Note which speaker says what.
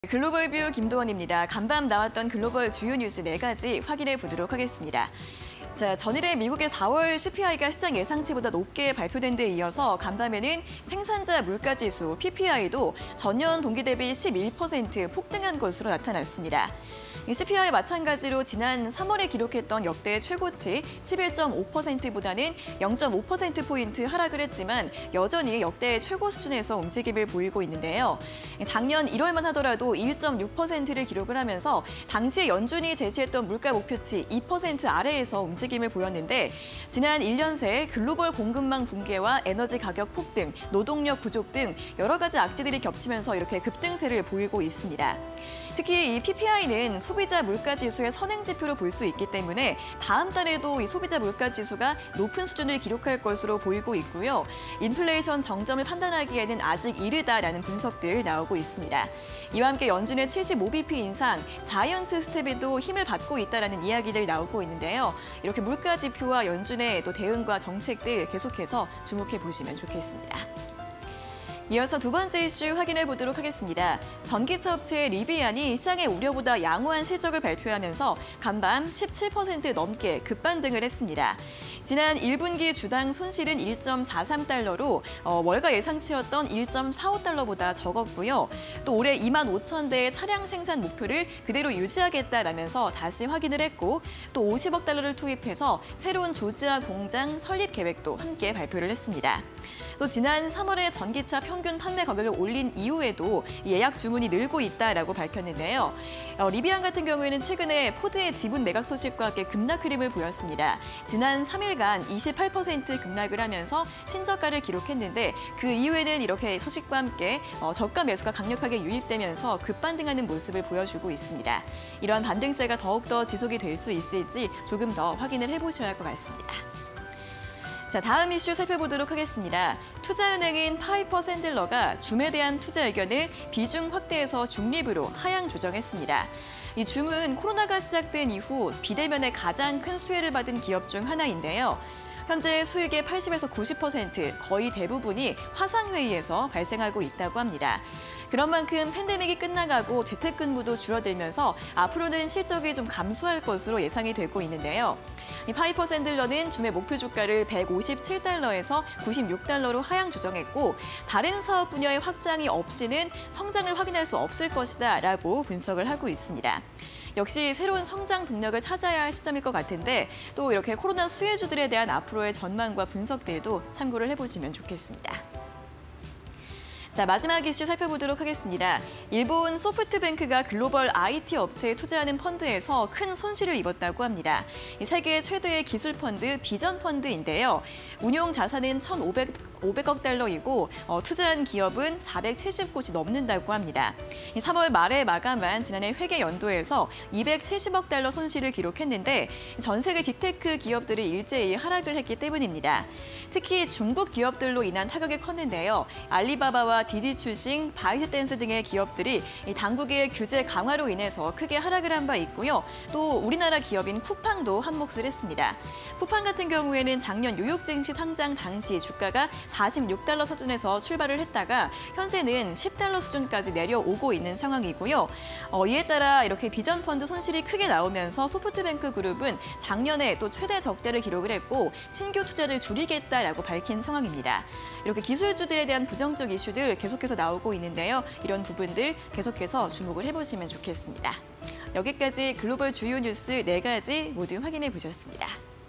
Speaker 1: 글로벌뷰 김도원입니다. 간밤 나왔던 글로벌 주요 뉴스 4가지 확인해 보도록 하겠습니다. 자, 전일에 미국의 4월 CPI가 시장 예상치보다 높게 발표된 데 이어서 간밤에는 생산자 물가지수 PPI도 전년 동기 대비 11% 폭등한 것으로 나타났습니다. CPI 마찬가지로 지난 3월에 기록했던 역대 최고치 11.5%보다는 0.5%포인트 하락을 했지만 여전히 역대 최고 수준에서 움직임을 보이고 있는데요. 작년 1월만 하더라도 1.6%를 기록을 하면서 당시 연준이 제시했던 물가 목표치 2% 아래에서 움직임을 보였는데 지난 1년 새 글로벌 공급망 붕괴와 에너지 가격 폭등, 노동력 부족 등 여러 가지 악재들이 겹치면서 이렇게 급등세를 보이고 있습니다. 특히 이 PPI는 소비자 물가 지수의 선행 지표로 볼 수 있기 때문에 다음 달에도 이 소비자 물가 지수가 높은 수준을 기록할 것으로 보이고 있고요. 인플레이션 정점을 판단하기에는 아직 이르다라는 분석들 나오고 있습니다. 이와 함께 연준의 75bp 인상, 자이언트 스텝에도 힘을 받고 있다라는 이야기들 나오고 있는데요. 이렇게 물가 지표와 연준의 또 대응과 정책들 계속해서 주목해 보시면 좋겠습니다. 이어서 두 번째 이슈 확인해 보도록 하겠습니다. 전기차 업체 리비안이 시장의 우려보다 양호한 실적을 발표하면서 간밤 17% 넘게 급반등을 했습니다. 지난 1분기 주당 손실은 1.43달러로 월가 예상치였던 1.45달러보다 적었고요. 또 올해 25,000대의 차량 생산 목표를 그대로 유지하겠다라면서 다시 확인을 했고 또 50억 달러를 투입해서 새로운 조지아 공장 설립 계획도 함께 발표를 했습니다. 또 지난 3월에 전기차 평균 판매 가격을 올린 이후에도 예약 주문이 늘고 있다라고 밝혔는데요. 리비안 같은 경우에는 최근에 포드의 지분 매각 소식과 함께 급락 흐름을 보였습니다. 지난 3일간 28% 급락을 하면서 신저가를 기록했는데 그 이후에는 이렇게 소식과 함께 저가 매수가 강력하게 유입되면서 급반등하는 모습을 보여주고 있습니다. 이러한 반등세가 더욱더 지속이 될 수 있을지 조금 더 확인을 해보셔야 할 것 같습니다. 자, 다음 이슈 살펴보도록 하겠습니다. 투자은행인 파이퍼 샌들러가 줌에 대한 투자 의견을 비중 확대해서 중립으로 하향 조정했습니다. 이 줌은 코로나가 시작된 이후 비대면에 가장 큰 수혜를 받은 기업 중 하나인데요. 현재 수익의 80에서 90%, 거의 대부분이 화상회의에서 발생하고 있다고 합니다. 그런 만큼 팬데믹이 끝나가고 재택근무도 줄어들면서 앞으로는 실적이 좀 감소할 것으로 예상이 되고 있는데요. 이 파이퍼 샌들러는 줌의 목표 주가를 157달러에서 96달러로 하향 조정했고 다른 사업 분야의 확장이 없이는 성장을 확인할 수 없을 것이다라고 분석을 하고 있습니다. 역시 새로운 성장 동력을 찾아야 할 시점일 것 같은데 또 이렇게 코로나 수혜주들에 대한 앞으로의 전망과 분석들도 참고를 해보시면 좋겠습니다. 자, 마지막 이슈 살펴보도록 하겠습니다. 일본 소프트뱅크가 글로벌 IT 업체에 투자하는 펀드에서 큰 손실을 입었다고 합니다. 세계 최대의 기술 펀드 비전 펀드인데요. 운용 자산은 1,500억 달러이고 투자한 기업은 470곳이 넘는다고 합니다. 3월 말에 마감한 지난해 회계 연도에서 270억 달러 손실을 기록했는데 전 세계 빅테크 기업들이 일제히 하락을 했기 때문입니다. 특히 중국 기업들로 인한 타격이 컸는데요. 알리바바와 디디 출싱, 바이트댄스 등의 기업들이 당국의 규제 강화로 인해서 크게 하락을 한 바 있고요. 또 우리나라 기업인 쿠팡도 한몫을 했습니다. 쿠팡 같은 경우에는 작년 뉴욕 증시 상장 당시 주가가 46달러 수준에서 출발을 했다가 현재는 10달러 수준까지 내려오고 있는 상황이고요. 이에 따라 이렇게 비전 펀드 손실이 크게 나오면서 소프트뱅크 그룹은 작년에 또 최대 적자를 기록을 했고 신규 투자를 줄이겠다라고 밝힌 상황입니다. 이렇게 기술주들에 대한 부정적 이슈들 계속해서 나오고 있는데요. 이런 부분들 계속해서 주목을 해보시면 좋겠습니다. 여기까지 글로벌 주요 뉴스 4가지 모두 확인해 보셨습니다.